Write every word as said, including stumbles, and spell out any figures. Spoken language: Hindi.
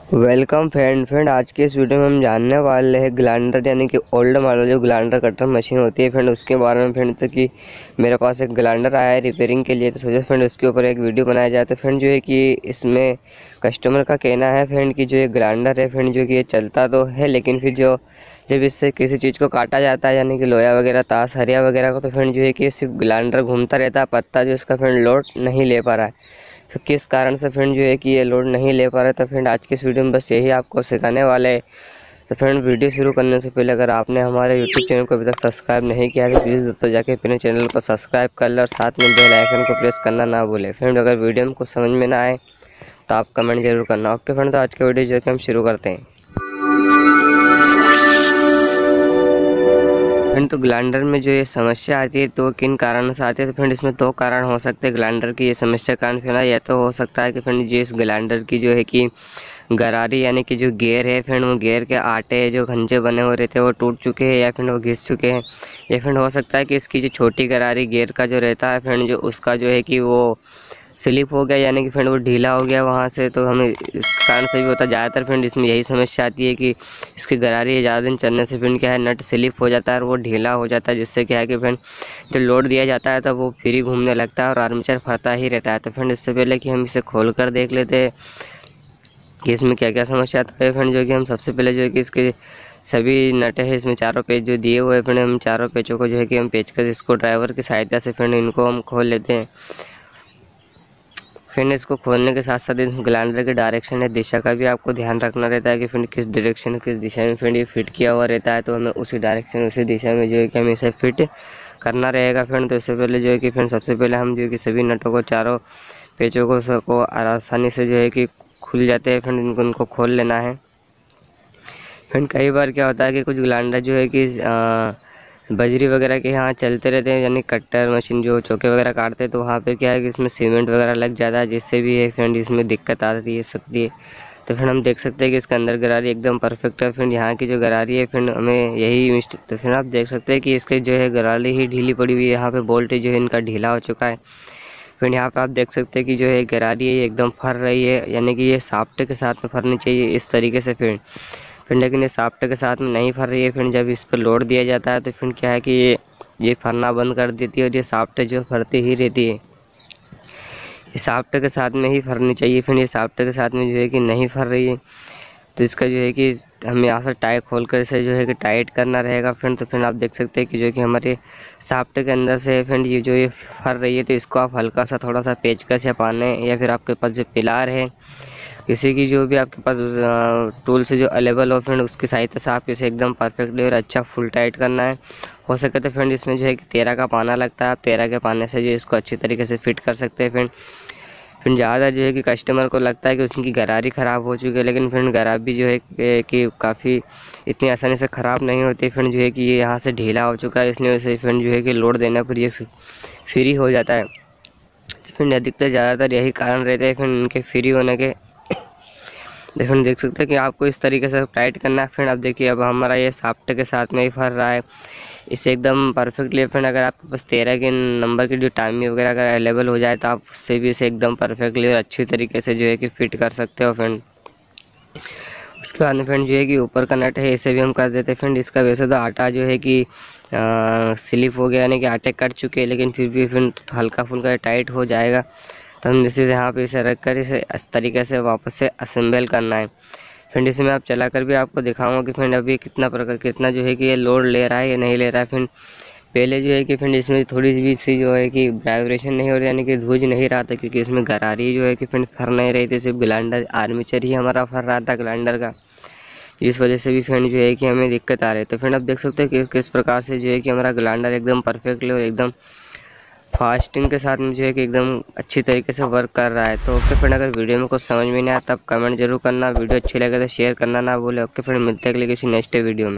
वेलकम फ्रेंड फ्रेंड आज के इस वीडियो में हम जानने वाले हैं ग्लाइंडर यानी कि ओल्ड मॉडल जो ग्लाइंडर कटर मशीन होती है फ्रेंड, उसके बारे में फ्रेंड। तो कि मेरे पास एक ग्लाइंडर आया है रिपेयरिंग के लिए, तो सोचा फ्रेंड उसके ऊपर एक वीडियो बनाया जाए। तो फ्रेंड जो है कि इसमें कस्टमर का कहना है फ्रेंड कि जो ये ग्लाइंडर है फ्रेंड जो कि ये चलता तो है, लेकिन फिर जो जब इससे किसी चीज़ को काटा जाता है यानी कि लोहा वगैरह ताश हरिया वगैरह को, तो फ्रेंड जो है कि सिर्फ ग्लाइंडर घूमता रहता है, पत्ता जो इसका फ्रेंड लोड नहीं ले पा रहा है। तो किस कारण से फ्रेंड जो है कि ये लोड नहीं ले पा रहा है, तो फ्रेंड आज के इस वीडियो में बस यही आपको सिखाने वाले हैं। तो फ्रेंड वीडियो शुरू करने से पहले अगर आपने हमारे यूट्यूब चैनल को अभी तक सब्सक्राइब नहीं किया है तो प्लीज़ दोस्तों जाके अपने चैनल को सब्सक्राइब कर लें और साथ में बेल आइकन को प्रेस करना ना भूलें। फ्रेंड अगर वीडियो में कुछ समझ में ना आए तो आप कमेंट जरूर करना। ओके फ्रेंड, तो आज के वीडियो जो है कि हम शुरू करते हैं। फ्रेंड तो ग्लाइंडर में जो ये समस्या आती है तो किन कारणों से आती है, तो फ्रेंड इसमें दो कारण हो सकते हैं ग्लाइंडर की ये समस्या कारण फिर या तो हो सकता है कि फ्रेंड जो इस ग्लाइंडर की जो है कि गरारी यानी कि जो गेयर है फ्रेंड, वो गेयर के आटे जो खंजे बने हुए रहते हैं वो टूट चुके हैं या फिर वो घिस चुके हैं। या फिर हो सकता है कि इसकी जो छोटी गरारी गेयर का जो रहता है फ्रेंड, जो उसका जो है कि वो स्लिप हो गया यानी कि फ्रेंड वो ढीला हो गया वहाँ से, तो हमें इस कारण से भी होता है। ज़्यादातर फ्रेंड इसमें यही समस्या आती है कि इसकी गरारी ज़्यादा दिन चलने से फ्रेंड क्या है नट स्लिप हो जाता है और वो ढीला हो जाता है, जिससे क्या है कि फ्रेंड जो लोड दिया जाता है तो वो फ्री घूमने लगता है और आर्मेचर फरता ही रहता है। तो फ्रेंड इससे पहले कि हम इसे खोल कर देख लेते हैं कि इसमें क्या क्या समस्या आता है फ्रेंड, जो कि हम सबसे पहले जो है कि इसके सभी नट है इसमें चारों पेज जो दिए हुए हैं फ्रेंड, हम चारों पेजों को जो है कि हम पेचकस इसको ड्राइवर की सहायता से फ्रेंड इनको हम खोल लेते हैं। फ्रेंड इसको खोलने के साथ साथ इस ग्लाइंडर के डायरेक्शन या दिशा का भी आपको ध्यान रखना रहता है कि फ्रेंड किस डायरेक्शन किस दिशा में फ्रेंड ये फिट किया हुआ रहता है, तो हमें उसी डायरेक्शन उसी दिशा में जो है कि हमें इसे फिट करना रहेगा फ्रेंड। तो इससे पहले जो है कि फ्रेंड सबसे पहले हम जो है कि सभी नटों को चारों पेचों को सबको आसानी से जो है कि खुल जाते हैं फ्रेंड, इनको उनको खोल लेना है। फ्रेंड कई बार क्या होता है कि कुछ ग्लाइंडर जो है कि आ, बजरी वगैरह के यहाँ चलते रहते हैं यानी कट्टर मशीन जो चौके वगैरह काटते हैं, तो वहाँ पे क्या है कि इसमें सीमेंट वगैरह लग जाता है, जिससे भी है फ्रेंड इसमें दिक्कत आती है सकती है। तो फ्रेंड हम देख सकते हैं कि इसके अंदर गरारी एकदम परफेक्ट है फ्रेंड, यहाँ की जो गरारी है फ्रेंड हमें यही मिस्टेक। तो फ्रेंड आप देख सकते हैं कि इसके जो है गरारी ही ढीली पड़ी हुई है, यहाँ पे बोल्ट जो है इनका ढीला हो चुका है। फ्रेंड यहाँ पे आप देख सकते हैं कि जो है गरारी है एकदम फर रही है, यानी कि ये साफ्ट के साथ में फरनी चाहिए इस तरीके से फ्रेंड फ्रेंड लेकिन ये साफ्ट के साथ में नहीं फर रही है फ्रेंड। जब इस पर लोड दिया जाता है तो फ्रेंड क्या है कि ये ये फरना बंद कर देती है और ये साफ्ट जो फरती ही रहती है। ये साफ्ट के साथ में ही फरनी चाहिए फ्रेंड, ये साफ्ट के साथ में जो है कि नहीं फर रही है, तो इसका जो है कि हमें यहाँ से टाई खोल कर इसे जो है कि टाइट करना रहेगा फ्रेंड। तो फ्रेंड आप देख सकते हैं कि जो कि हमारे साफ्ट के अंदर से फ्रेंड ये जो ये फर रही है, तो इसको आप हल्का सा थोड़ा सा पेचकस या पाने या फिर आपके पास जो पिलार है किसी की जो भी आपके पास टूल से जो अवेलेबल हो फ्रेंड, उसकी सहायता से आप इसे एकदम परफेक्टली और अच्छा फुल टाइट करना है। हो सके तो फ्रेंड इसमें जो है कि तेरह का पाना लगता है, आप तेरह के पाने से जो इसको अच्छी तरीके से फिट कर सकते हैं फ्रेंड। फिर ज़्यादा जो है कि कस्टमर को लगता है कि उसकी गरारी ख़राब हो चुकी है, लेकिन फ्रेंड गरारी भी जो है कि काफ़ी इतनी आसानी से ख़राब नहीं होती फ्रेंड, जो है कि ये यहाँ से ढीला हो चुका है, इसलिए वैसे फ्रेंड जो है कि लोड देने पर ये फ्री हो जाता है। फ्रेंड अधिकतर ज़्यादातर यही कारण रहते हैं फ्रेंड इनके फ्री होने के। फ्रेंड देख सकते हैं कि आपको इस तरीके से टाइट करना है फ्रेंड। आप देखिए अब हमारा ये साफ्ट के साथ में ही फर रहा है, इसे एकदम परफेक्टली फ्रेंड अगर आपके पास तेरह के नंबर की जो टाइमिंग वगैरह अगर अवेलेबल हो जाए तो आप उससे भी इसे एकदम परफेक्टली और अच्छी तरीके से जो है कि फिट कर सकते हो फ्रेंड। उसके बाद में फ्रेंड जो है कि ऊपर का नट है इसे भी हम कर देते हैं फ्रेंड। इसका वैसे तो आटा जो है कि स्लिप हो गया यानी कि आटे कट चुके हैं, लेकिन फिर भी फ्रेंड हल्का फुल्का टाइट हो जाएगा, तो हम जैसे यहाँ पे इसे रख कर इसे इस तरीके से वापस से असेंबल करना है फ्रेंड। इसमें आप चला कर भी आपको दिखाऊंगा कि फ्रेंड अभी कितना प्रकार कितना जो है कि ये लोड ले रहा है या नहीं ले रहा है फ्रेंड। पहले जो है कि फ्रेंड इसमें थोड़ी भी सी जो है कि वाइब्रेशन नहीं हो रही यानी कि धूज नहीं रहा था, क्योंकि इसमें गरारी जो है कि फ्रेंड फर नहीं रही थी, सिर्फ ग्लाइंडर आर्मेचर ही हमारा फर रहा था ग्लाइंडर का, इस वजह से भी फ्रेंड जो है कि हमें दिक्कत आ रही है। तो फ्रेंड आप देख सकते हैं कि किस प्रकार से जो है कि हमारा ग्लाइंडर एकदम परफेक्टली और एकदम फास्टिंग के साथ में जो है कि एकदम अच्छी तरीके से वर्क कर रहा है। तो ओके फ्रेंड, अगर वीडियो में कुछ समझ में नहीं आया तब कमेंट जरूर करना, वीडियो अच्छी लगे तो शेयर करना ना भूले। ओके फ्रेंड, मिलते हैं अगले किसी नेक्स्ट वीडियो में।